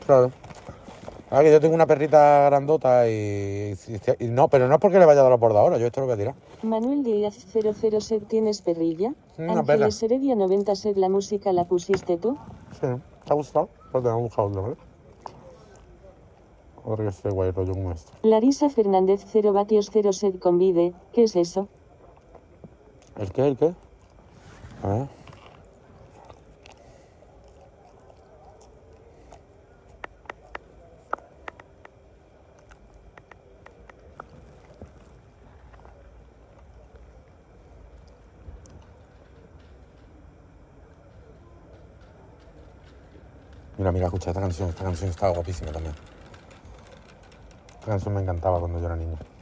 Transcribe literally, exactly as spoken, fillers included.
Claro. Ah, que yo tengo una perrita grandota y, y, y no, pero no es porque le vaya a dar la por ahora, yo esto lo voy a tirar. Manuel Díaz cero cero set, ¿tienes perrilla? Una perra. Ángeles Heredia noventa set, ¿la música la pusiste tú? Sí, ¿te ha gustado? Pues te hemos buscado otra vez. Ahora que esté guay rollo como esto. Larisa Fernández cero vatios cero set convide, ¿qué es eso? ¿El qué? ¿El qué? A ver. Mira, mira, escucha esta canción. Esta canción estaba guapísima también. Esta canción me encantaba cuando yo era niño.